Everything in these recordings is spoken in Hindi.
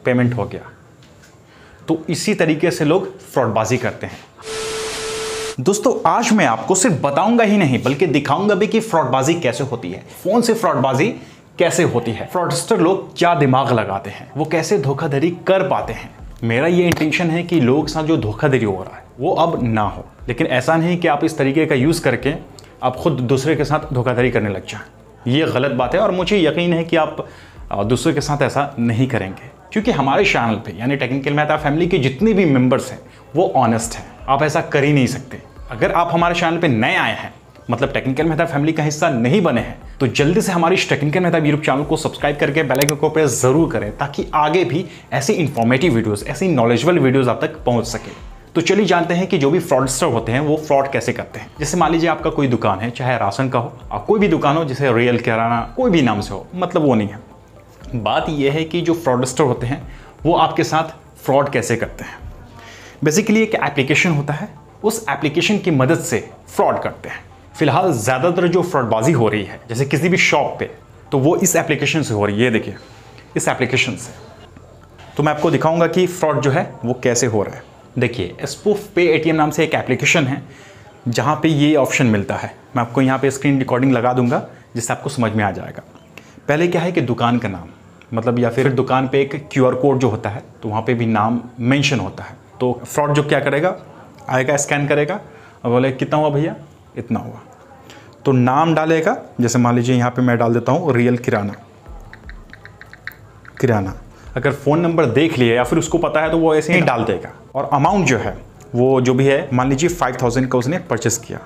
पेमेंट हो गया। तो इसी तरीके से लोग फ्रॉडबाजी करते हैं। दोस्तों आज मैं आपको सिर्फ बताऊंगा ही नहीं बल्कि दिखाऊंगा भी कि फ्रॉडबाजी कैसे होती है, फोन से फ्रॉडबाजी कैसे होती है, फ्रॉडस्टर लोग क्या दिमाग लगाते हैं, वो कैसे धोखाधड़ी कर पाते हैं। मेरा ये इंटेंशन है कि लोगों के साथ जो धोखाधड़ी हो रहा है वो अब ना हो, लेकिन ऐसा नहीं कि आप इस तरीके का यूज़ करके आप खुद दूसरे के साथ धोखाधड़ी करने लग जाएं। ये गलत बात है और मुझे यकीन है कि आप दूसरे के साथ ऐसा नहीं करेंगे, क्योंकि हमारे चैनल पे यानी टेक्निकल मेहता फैमिली के जितने भी मेंबर्स हैं वो ऑनेस्ट हैं। आप ऐसा कर ही नहीं सकते। अगर आप हमारे चैनल पे नए आए हैं, मतलब टेक्निकल मेहता फैमिली का हिस्सा नहीं बने हैं, तो जल्दी से हमारी टेक्निकल मेहता यूट्यूब चैनल को सब्सक्राइब करके बेल आइकन को प्रेस जरूर करें, ताकि आगे भी ऐसी इंफॉर्मेटिव वीडियोस, ऐसी नॉलेजेबल वीडियोस आप तक पहुंच सके। तो चलिए जानते हैं कि जो भी फ्रॉडस्टर होते हैं वो फ्रॉड कैसे करते हैं। जैसे मान लीजिए आपका कोई दुकान है, चाहे राशन का हो, कोई भी दुकान हो, जैसे रियल किराना, कोई भी नाम से हो, मतलब वो नहीं है। बात यह है कि जो फ्रॉडस्टर होते हैं वो आपके साथ फ्रॉड कैसे करते हैं। बेसिकली एक एप्लीकेशन होता है, उस एप्लीकेशन की मदद से फ्रॉड करते हैं। फिलहाल ज़्यादातर जो फ्रॉडबाजी हो रही है जैसे किसी भी शॉप पे, तो वो इस एप्लीकेशन से हो रही है। ये देखिए इस एप्लीकेशन से। तो मैं आपको दिखाऊंगा कि फ्रॉड जो है वो कैसे हो रहा है। देखिए स्पूफ पे एटीएम नाम से एक एप्लीकेशन है जहाँ पे ये ऑप्शन मिलता है। मैं आपको यहाँ पे स्क्रीन रिकॉर्डिंग लगा दूंगा जिससे आपको समझ में आ जाएगा। पहले क्या है कि दुकान का नाम, मतलब या फिर दुकान पे एक QR कोड जो होता है तो वहाँ पे भी नाम मेंशन होता है। तो फ्रॉड जो क्या करेगा, आएगा, स्कैन करेगा और बोले कितना हुआ भैया, इतना हुआ। तो नाम डालेगा, जैसे मान लीजिए यहाँ पे मैं डाल देता हूँ रियल किराना। अगर फ़ोन नंबर देख लिया या फिर उसको पता है तो वो ऐसे ही डाल देगा। और अमाउंट जो है वो जो भी है, मान लीजिए 5000 का उसने परचेस किया।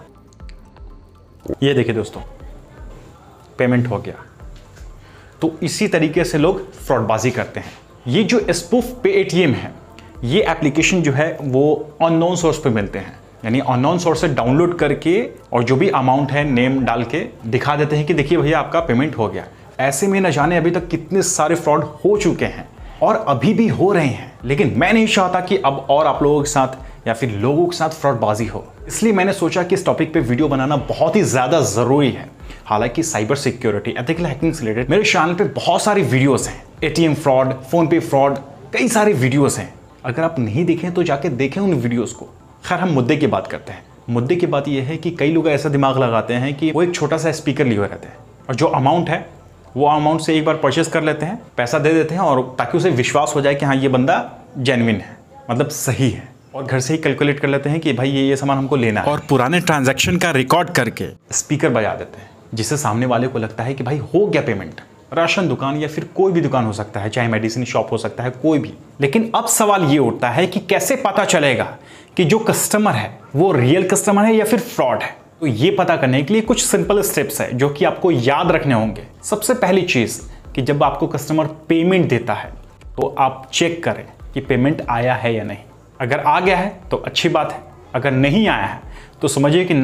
ये देखिए दोस्तों पेमेंट हो गया। तो इसी तरीके से लोग फ्रॉडबाजी करते हैं। ये जो स्पूफ पे एटीएम है, ये एप्लीकेशन जो है वो अननोन सोर्स पे मिलते हैं, यानी अननोन सोर्स से डाउनलोड करके और जो भी अमाउंट है नेम डाल के दिखा देते हैं कि देखिए भैया आपका पेमेंट हो गया। ऐसे में न जाने अभी तक कितने सारे फ्रॉड हो चुके हैं और अभी भी हो रहे हैं, लेकिन मैं नहीं चाहता कि अब और आप लोगों के साथ या फिर लोगों के साथ फ्रॉडबाजी हो। इसलिए मैंने सोचा कि इस टॉपिक पे वीडियो बनाना बहुत ही ज़्यादा ज़रूरी है। हालांकि साइबर सिक्योरिटी, एथिकल हैकिंग से रिलेटेड मेरे चैनल पे बहुत सारी वीडियोस हैं। ATM fraud, PhonePe fraud, कई सारे वीडियोस हैं। अगर आप नहीं देखें तो जाके देखें उन वीडियोस को। खैर हम मुद्दे की बात करते हैं। मुद्दे की बात यह है कि कई लोग ऐसा दिमाग लगाते हैं कि वो एक छोटा सा स्पीकर लिए हुए रहते हैं और जो अमाउंट है वो अमाउंट से एक बार परचेस कर लेते हैं, पैसा दे देते हैं, और ताकि उसे विश्वास हो जाए कि हाँ ये बंदा जेन्युइन है, मतलब सही है, और घर से ही कैलकुलेट कर लेते हैं कि भाई ये सामान हमको लेना है, और पुराने ट्रांजैक्शन का रिकॉर्ड करके स्पीकर बजा देते हैं, जिससे सामने वाले को लगता है कि भाई हो गया पेमेंट। राशन दुकान या फिर कोई भी दुकान हो सकता है, चाहे मेडिसिन शॉप हो सकता है, कोई भी। लेकिन अब सवाल ये उठता है कि कैसे पता चलेगा कि जो कस्टमर है वो रियल कस्टमर है या फिर फ्रॉड है। तो ये पता करने के लिए कुछ सिंपल स्टेप्स है जो कि आपको याद रखने होंगे। सबसे पहली चीज़ कि जब आपको कस्टमर पेमेंट देता है तो आप चेक करें कि पेमेंट आया है या नहीं। अगर आ गया है तो अच्छी बात है, अगर नहीं आया है तो समझिए कि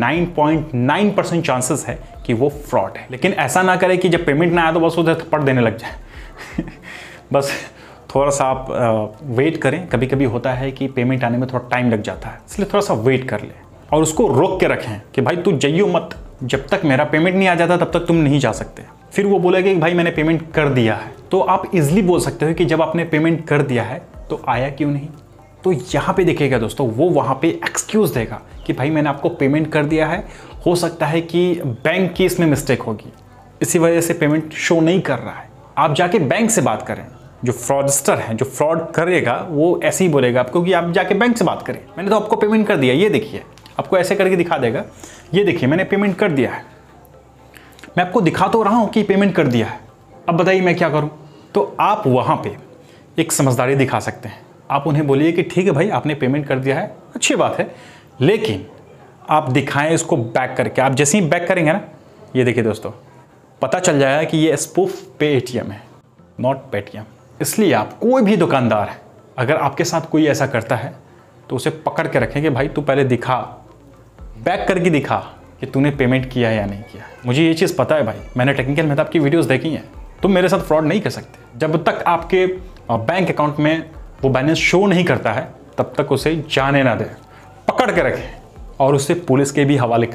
99.9% चांसेस है कि वो फ्रॉड है। लेकिन ऐसा ना करें कि जब पेमेंट ना आया तो बस उधर थप्पड़ देने लग जाए। बस थोड़ा सा आप वेट करें। कभी कभी होता है कि पेमेंट आने में थोड़ा टाइम लग जाता है, इसलिए थोड़ा सा वेट कर लें और उसको रोक के रखें कि भाई तू जाइयो मत, जब तक मेरा पेमेंट नहीं आ जाता तब तक तुम नहीं जा सकते। फिर वो बोलेगा कि भाई मैंने पेमेंट कर दिया है, तो आप इजीली बोल सकते हो कि जब आपने पेमेंट कर दिया है तो आया क्यों नहीं। तो यहाँ पे देखिएगा दोस्तों, वो वहाँ पे एक्सक्यूज़ देगा कि भाई मैंने आपको पेमेंट कर दिया है, हो सकता है कि बैंक की इसमें मिस्टेक होगी, इसी वजह से पेमेंट शो नहीं कर रहा है। आप जाके बैंक से बात करें। जो फ्रॉडस्टर है, जो फ्रॉड करेगा, वो ऐसे ही बोलेगा आपको कि आप जाके बैंक से बात करें, मैंने तो आपको पेमेंट कर दिया, ये देखिए। आपको ऐसे करके दिखा देगा, ये देखिए मैंने पेमेंट कर दिया है, मैं आपको दिखा तो रहा हूँ कि पेमेंट कर दिया है, अब बताइए मैं क्या करूँ। तो आप वहाँ पे एक समझदारी दिखा सकते हैं। आप उन्हें बोलिए कि ठीक है भाई आपने पेमेंट कर दिया है, अच्छी बात है, लेकिन आप दिखाएं इसको बैक करके। आप जैसे ही बैक करेंगे ना, ये देखिए दोस्तों, पता चल जाएगा कि ये स्पूफ पे एटीएम है, नॉट पेटीएम। इसलिए आप कोई भी दुकानदार है, अगर आपके साथ कोई ऐसा करता है तो उसे पकड़ के रखें कि भाई तू पहले दिखा, बैक करके दिखा कि तूने पेमेंट किया है या नहीं किया। मुझे ये चीज़ पता है भाई, मैंने टेक्निकल मेहता की वीडियोस देखी हैं। तुम मेरे साथ फ्रॉड नहीं कर सकते। जब तक आपके बैंक अकाउंट में वो बैलेंस शो नहीं करता है तब तक उसे जाने ना दें, पकड़ के रखें और उसे पुलिस के भी हवाले कर दें।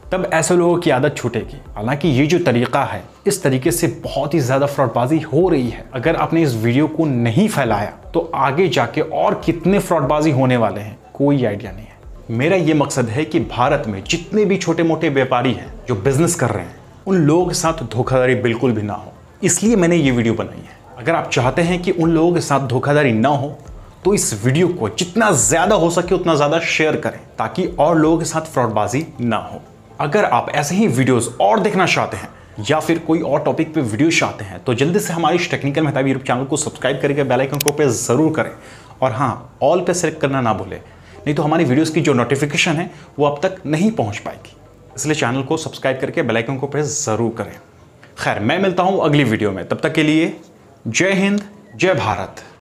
तब ऐसे लोगों की आदत छूटेगी। हालांकि ये जो तरीका है, इस तरीके से बहुत ही ज़्यादा फ्रॉडबाजी हो रही है। अगर आपने इस वीडियो को नहीं फैलाया तो आगे जाके और कितने फ्रॉडबाजी होने वाले हैं, कोई आइडिया नहीं है। मेरा ये मकसद है कि भारत में जितने भी छोटे मोटे व्यापारी हैं जो बिजनेस कर रहे हैं, उन लोगों के साथ धोखाधड़ी बिल्कुल भी ना हो, इसलिए मैंने ये वीडियो बनाई है। अगर आप चाहते हैं कि उन लोगों के साथ धोखाधड़ी ना हो तो इस वीडियो को जितना ज़्यादा हो सके उतना ज़्यादा शेयर करें, ताकि और लोगों के साथ फ्रॉडबाजी ना हो। अगर आप ऐसे ही वीडियोस और देखना चाहते हैं या फिर कोई और टॉपिक पे वीडियो चाहते हैं तो जल्दी से हमारी टेक्निकल मेहताब यूट्यूब चैनल को सब्सक्राइब करके बेल आइकन को प्रेस ज़रूर करें। और हाँ, ऑल पे सेलेक्ट करना ना भूलें, नहीं तो हमारी वीडियोस की जो नोटिफिकेशन है वो अब तक नहीं पहुँच पाएगी। इसलिए चैनल को सब्सक्राइब करके बेल आइकन को प्रेस ज़रूर करें। खैर, मैं मिलता हूँ अगली वीडियो में, तब तक के लिए जय हिंद, जय भारत।